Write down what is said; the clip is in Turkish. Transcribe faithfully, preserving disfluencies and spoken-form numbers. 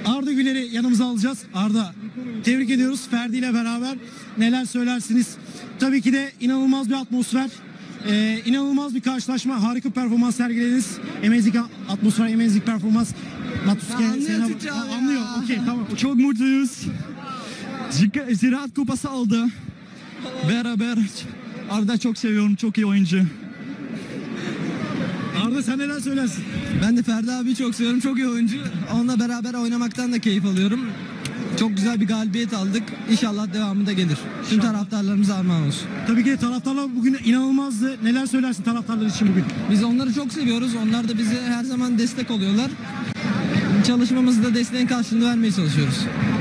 Arda Güler'i yanımıza alacağız. Arda, tebrik ediyoruz. Ferdi ile beraber neler söylersiniz? Tabii ki de inanılmaz bir atmosfer. Ee, inanılmaz bir karşılaşma. Harika performans sergilediniz. Amazing atmosfer, amazing performans. Matuske, anlıyor Türkçe abi ya. Anlıyor. Okey, tamam. Çok mutluyuz. Ziraat Kupası aldı. Beraber. Arda çok seviyorum. Çok iyi oyuncu. Arda sen neler söylersin? Ben de Ferdi abi çok seviyorum. Çok iyi oyuncu. Onunla beraber oynamaktan da keyif alıyorum. Çok güzel bir galibiyet aldık. İnşallah devamı da gelir. Tüm taraftarlarımıza armağan olsun. Tabii ki de taraftarlar bugün inanılmazdı. Neler söylersin taraftarlar için bugün? Biz onları çok seviyoruz. Onlar da bize her zaman destek oluyorlar. Çalışmamızda desteğin karşılığını vermeye çalışıyoruz.